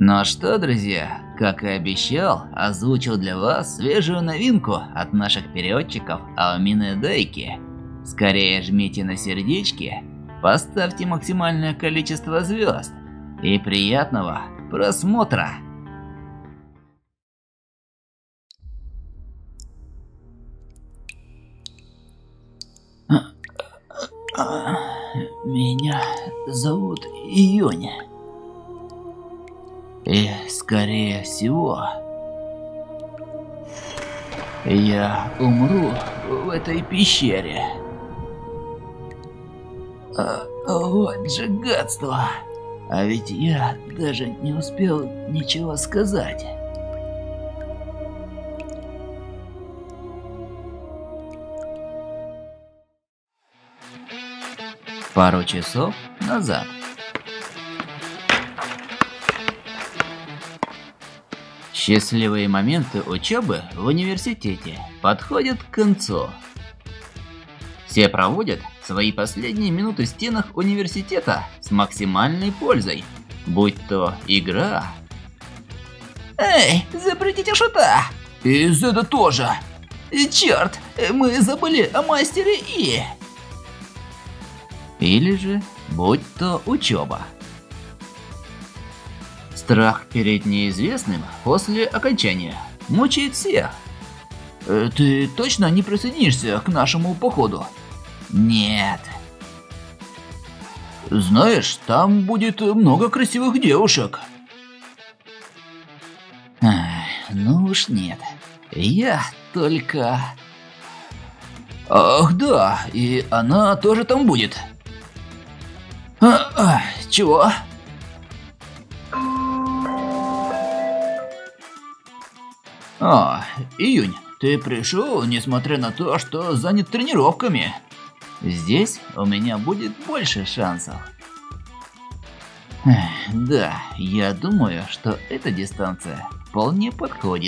Ну что, друзья, как и обещал, озвучил для вас свежую новинку от наших переводчиков Алмины Дайки. Скорее жмите на сердечки, поставьте максимальное количество звезд и приятного просмотра! Меня зовут Июнь. И, скорее всего, я умру в этой пещере. Вот же гадство. А ведь я даже не успел ничего сказать. Пару часов назад. Счастливые моменты учебы в университете подходят к концу. Все проводят свои последние минуты в стенах университета с максимальной пользой, будь то игра. Эй, запретите шута! И это тоже! Черт, мы забыли о мастере И! Или же, будь то учеба. Страх перед неизвестным после окончания мучает всех. Ты точно не присоединишься к нашему походу? Нет. Знаешь, там будет много красивых девушек. Ну уж нет. Я только... Ах да, и она тоже там будет. Чего? Июнь, ты пришел, несмотря на то, что занят тренировками. Здесь у меня будет больше шансов. Да, я думаю, что эта дистанция вполне подходит.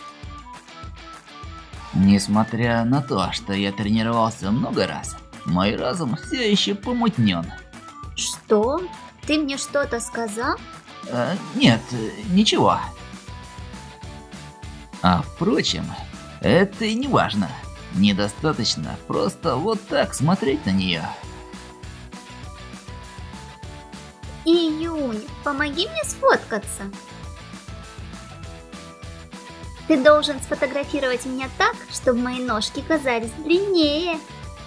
Несмотря на то, что я тренировался много раз, мой разум все еще помутнен. Что? Ты мне что-то сказал? Нет, ничего. А впрочем, это и не важно. Недостаточно просто вот так смотреть на нее. Июнь, помоги мне сфоткаться. Ты должен сфотографировать меня так, чтобы мои ножки казались длиннее.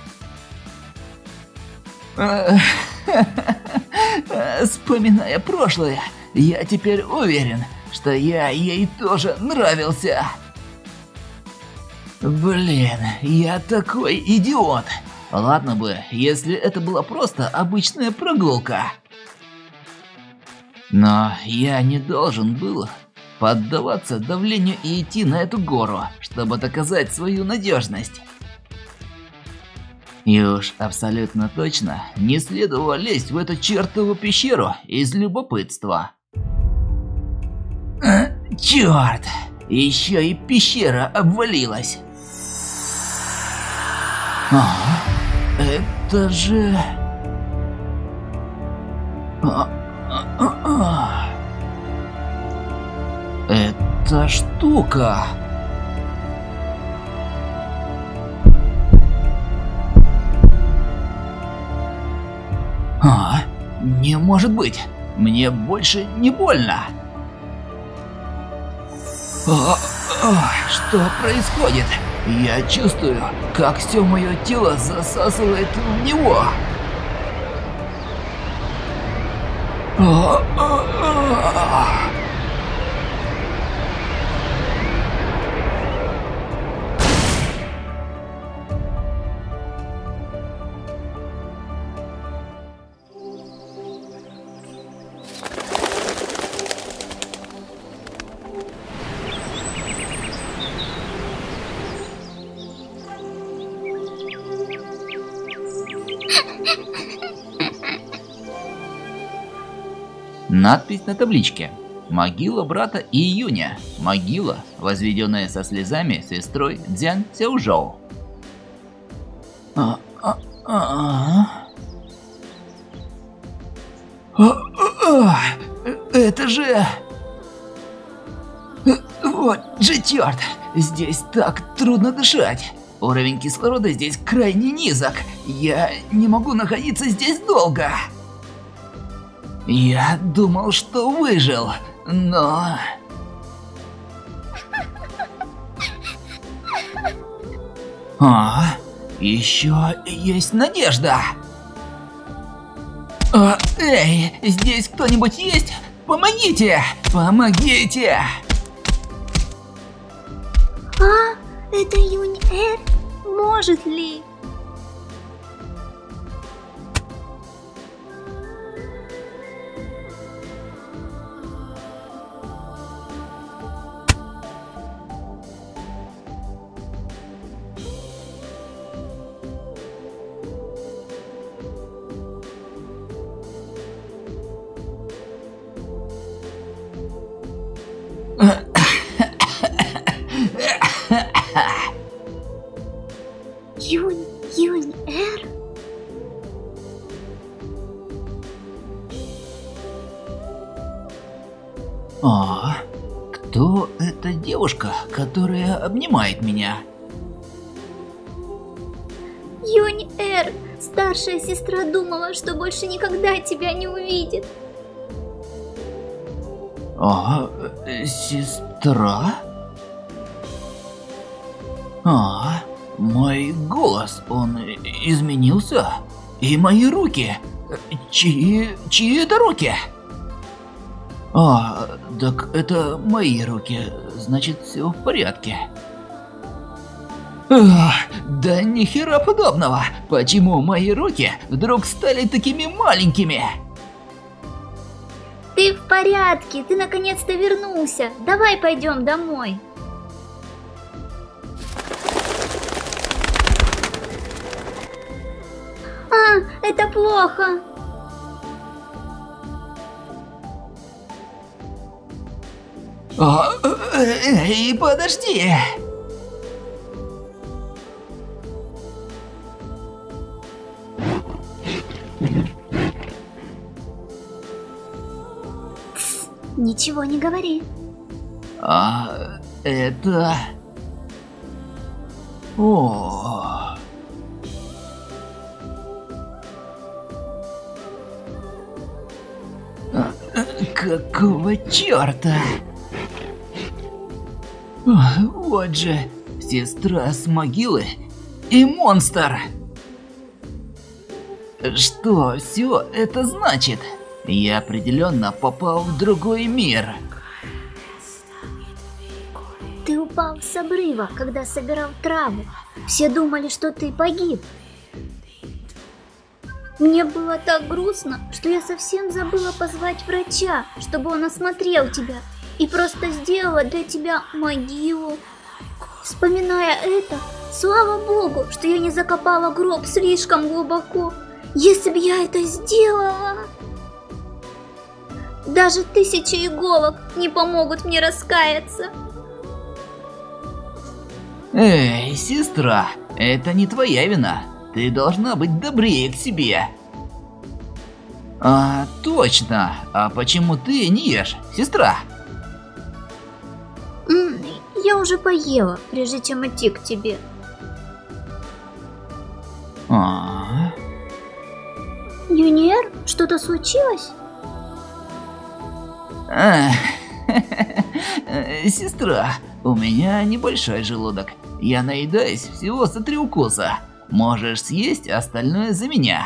Вспоминая прошлое, я теперь уверен, что я ей тоже нравился. Блин, я такой идиот. Ладно бы, если это была просто обычная прогулка. Но я не должен был поддаваться давлению и идти на эту гору, чтобы доказать свою надежность. И уж абсолютно точно не следовало лезть в эту чертову пещеру из любопытства. Черт! Еще и пещера обвалилась. Это же... Это штука... Не может быть! Мне больше не больно! Что происходит? Я чувствую, как все мое тело засасывает в него. Надпись на табличке. Могила брата Июня. Могила, возведенная со слезами сестрой Дзян Сяожоу. Это же... Вот же черт! Здесь так трудно дышать. Уровень кислорода здесь крайне низок. Я не могу находиться здесь долго. Я думал, что выжил, но... Еще есть надежда. Эй, здесь кто-нибудь есть? Помогите! Помогите! Это Юнь-Эр? Может ли? Юнь-Эр? Кто эта девушка, которая обнимает меня? Юнь-Эр, старшая сестра думала, что больше никогда тебя не увидит. Сестра? Мой голос, он изменился? И мои руки? Чьи это руки? Так это мои руки, значит, все в порядке. Да ни хера подобного! Почему мои руки вдруг стали такими маленькими? Ты в порядке, ты наконец-то вернулся. Давай пойдем домой. Это плохо. Эй, подожди! Ничего не говори. Это... Какого черта? Вот же, сестра с могилы и монстр. Что все это значит? Я определенно попал в другой мир. Ты упал с обрыва, когда собирал траву. Все думали, что ты погиб. Мне было так грустно, что я совсем забыла позвать врача, чтобы он осмотрел тебя и просто сделала для тебя могилу. Вспоминая это, слава богу, что я не закопала гроб слишком глубоко. Если бы я это сделала... Даже 1000 иголок не помогут мне раскаяться. Эй, сестра, это не твоя вина. Ты должна быть добрее к себе. Точно. А почему ты не ешь, сестра? Я уже поела, прежде чем идти к тебе. Юнь-Эр, что-то случилось? Сестра, у меня небольшой желудок. Я наедаюсь всего за 3 укуса. Можешь съесть остальное за меня.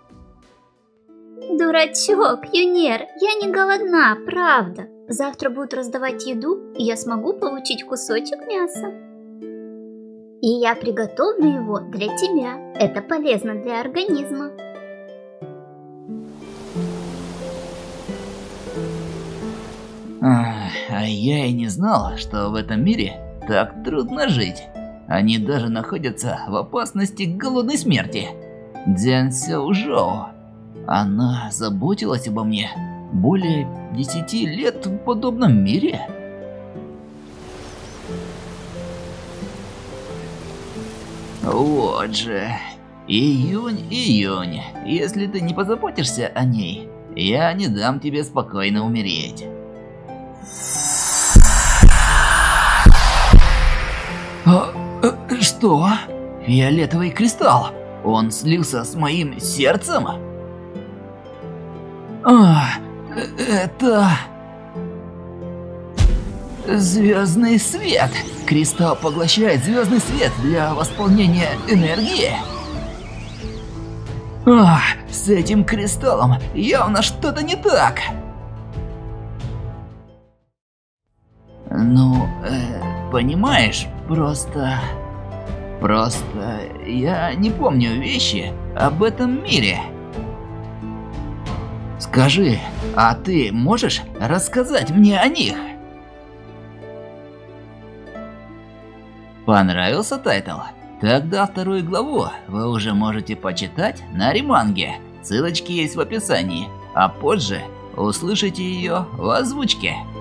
Дурачок, Юнь-Эр, я не голодна, правда. Завтра будут раздавать еду, и я смогу получить кусочек мяса. И я приготовлю его для тебя. Это полезно для организма. А я и не знал, что в этом мире так трудно жить. Они даже находятся в опасности голодной смерти. Дзян Сяожоу. Она заботилась обо мне более 10 лет в подобном мире. Вот же. Июнь, если ты не позаботишься о ней, я не дам тебе спокойно умереть. Что? Фиолетовый кристалл? Он слился с моим сердцем? Это... звездный свет. Кристалл поглощает звездный свет для восполнения энергии. С этим кристаллом явно что-то не так. Ну, понимаешь, просто я не помню вещи об этом мире. Скажи, а ты можешь рассказать мне о них? Понравился тайтл? Тогда вторую главу вы уже можете почитать на Аниманге. Ссылочки есть в описании, а позже услышите ее в озвучке.